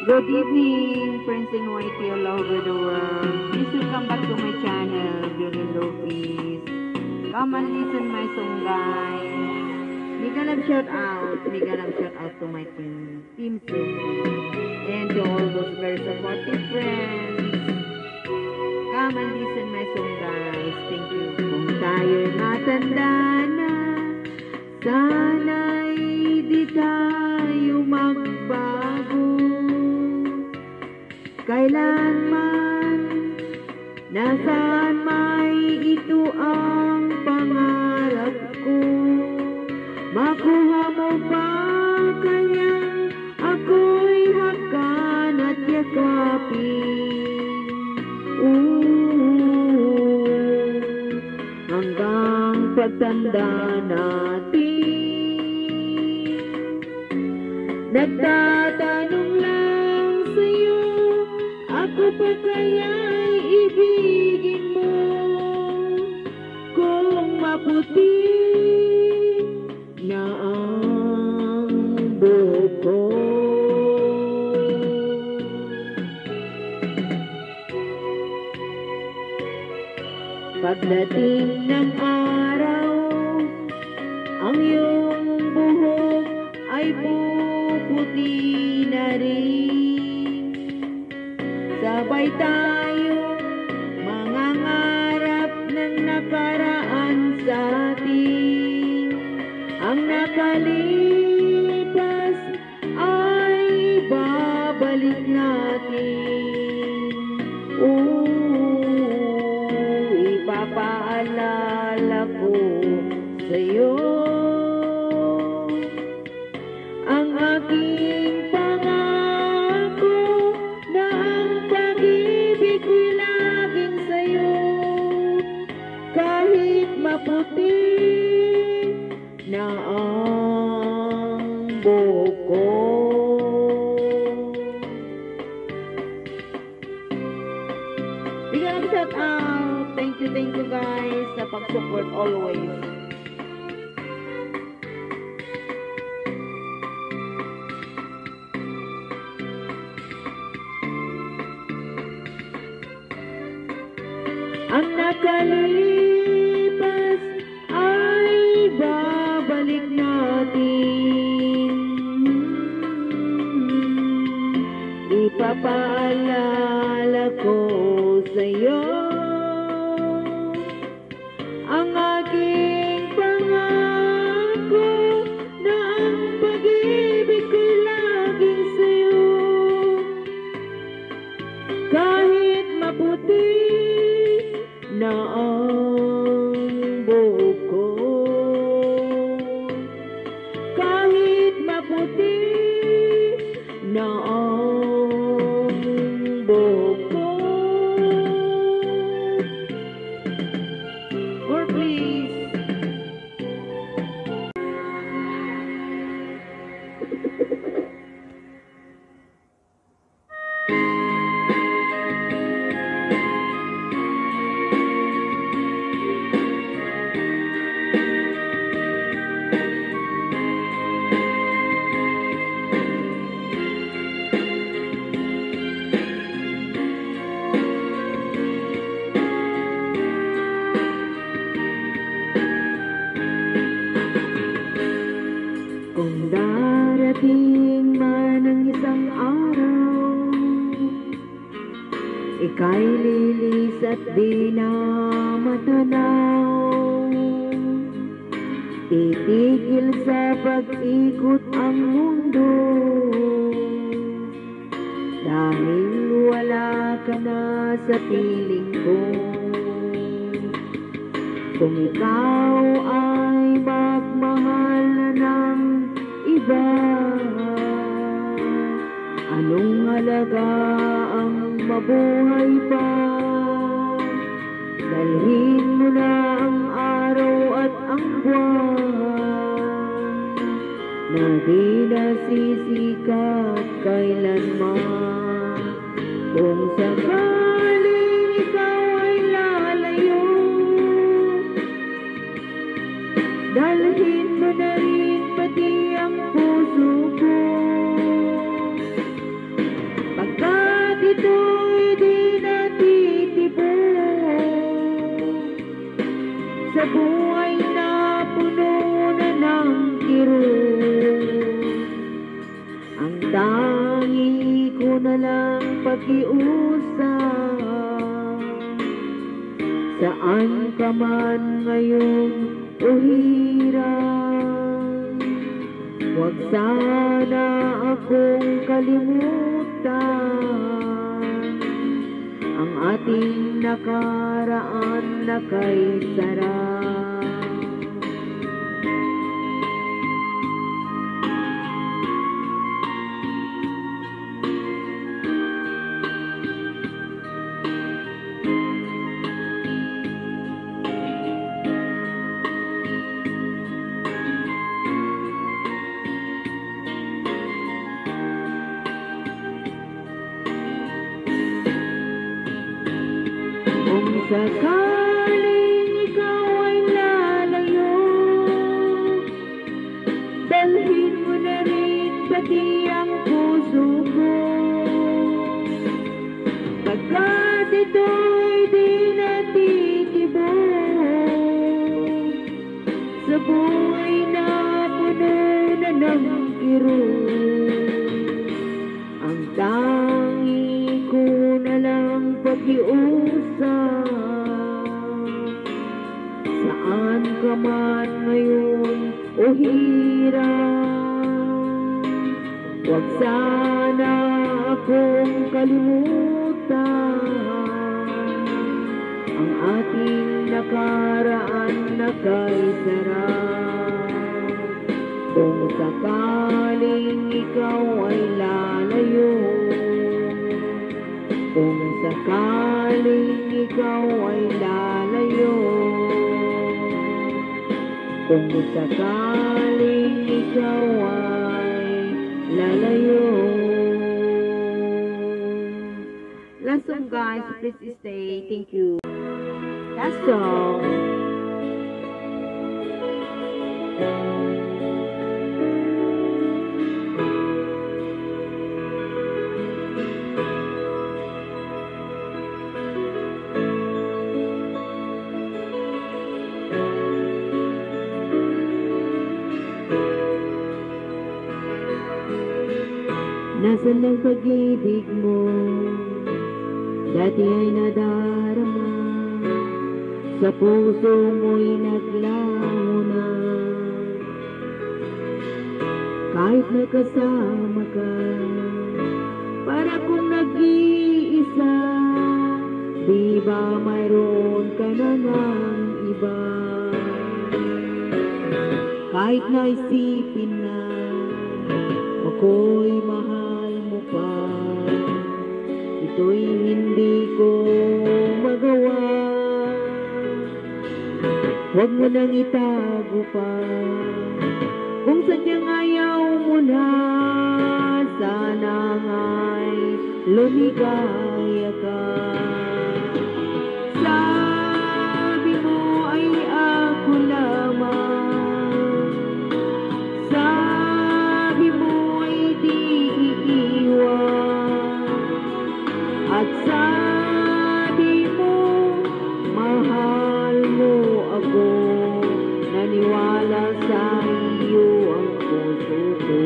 Good evening, friends in YT all over the world. Please welcome back to my channel, Beauty Lopez. Come and listen my song, guys. Mega love shout out to my team and to all those very supportive friends. Come and listen my song, guys. Thank you. Kung tayo'y matanda na, sana'y di tayo magbago. Kailanman, nasaan may ito ang pangarap ko. Makuha mo ba kanyang ako'y hakan at yakapin? Hanggang pagtanda natin, nagtatanong lang sa'yo, ako pa kaya'y ibigin mo? Kung maputi na ang buhok ko, pagdating ng araw, ang iyong buhok ay puputi na rin. Sabay tayo mangangarap ng nakaraan sa atin. Ang nakalipas ay babalik natin. Ipapaalala ko sa'yo ang aking pangako na ang pag-ibig ko'y laging sa'yo. Kahit maputi na ang buhok ko. Bigyan ng shout out. Thank you guys sa pag-support always. Ang nakalipas ay babalik natin. Ipapaalala ko sa'yo ang aking pangako na ang pag-ibig ko'y laging sa'yo. Kahit maputi na ang buhok ko, kahit maputi na ang buhok ko. More please. Kung darating man ang isang araw, ika'y lilis at di na matanaw. Titigil sa pag-ikot ang mundo, dahil wala ka na sa piling ko. Kung ikaw ay magmahal na ng iba, anong halaga ang mabuhay pa? Dalhin mo na ang araw at ang buwan na di nasisikat kailanman. Kung sakaling ikaw ay lalayo, dalhin mo na rin pati ang puso ko. na lang pakiusap. Saan ka man ngayon o hirap, huwag sana akong kalimutan. Ang ating nakaraan na kay sarap. Kung sakaling ikaw ay lalayo, dalhin mo na rin pati ang puso ko. Pagkat ito'y di natitibok sa buhay na puno na ng kirot, ang tangi ko na lang pakiusap. Saan ka man ngayon o hirap, huwag sana akong kalimutan. Ang ating nakaraan na kay sarap. Kung sakaling ikaw ay lalayo, kung sakaling ikaw ay lalayo, kung sakaling ikaw ay lalayo. Last song guys, please stay. Thank you. Last song. Nasaan ang pag-ibig mo? Dati ay nadarama, sa puso mo'y naglaho na. Kahit nakasama ka, para kung nag-iisa, di ba mayroon ka na ng iba? Kahit naisipin na ako'y mahal mo pa, ito'y hindi ko magawa. Huwag mo nang itago pa, kung sadyang ayaw mo na, sana nga'y lumigaya ka. Sabi mo ay ako lamang, sabi mo ay di iiwan, at sabi mo mahal mo ako, naniwala sa iyo ang puso ko.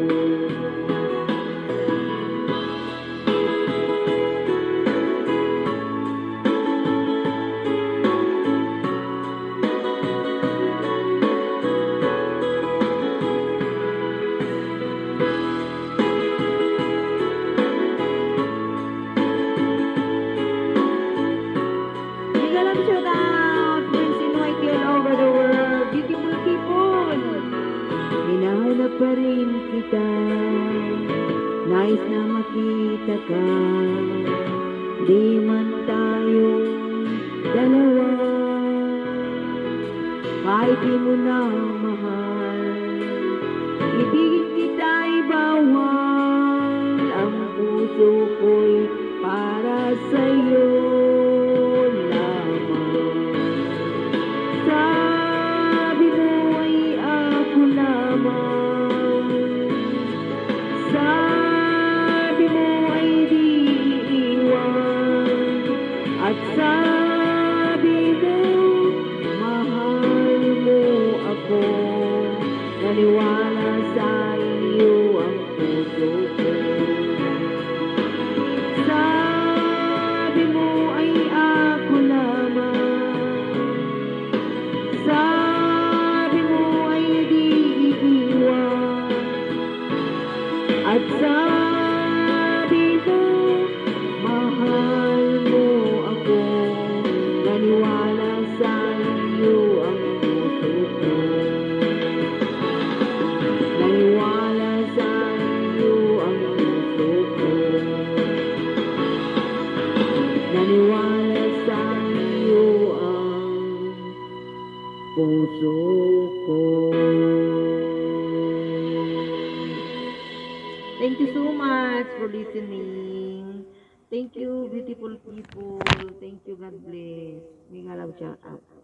Shout out, Prince White all over the world, beautiful people. Hinahanap pa rin kita, nais na makita ka. Di man tayong dalawa, kahit di mo na mahal, ibigin kita'y bawal. Ang puso ko'y para sa'yo. At sabi mo, mahal mo ako, naniwala sa At sabi mo, mahal mo ako, naniwala sa iyo ang puso ko. Naniwala sa iyo ang puso ko. Naniwala sa iyo ang puso ko. Thank you so much for listening. Thank you, beautiful people. Thank you. God bless. May love shout out.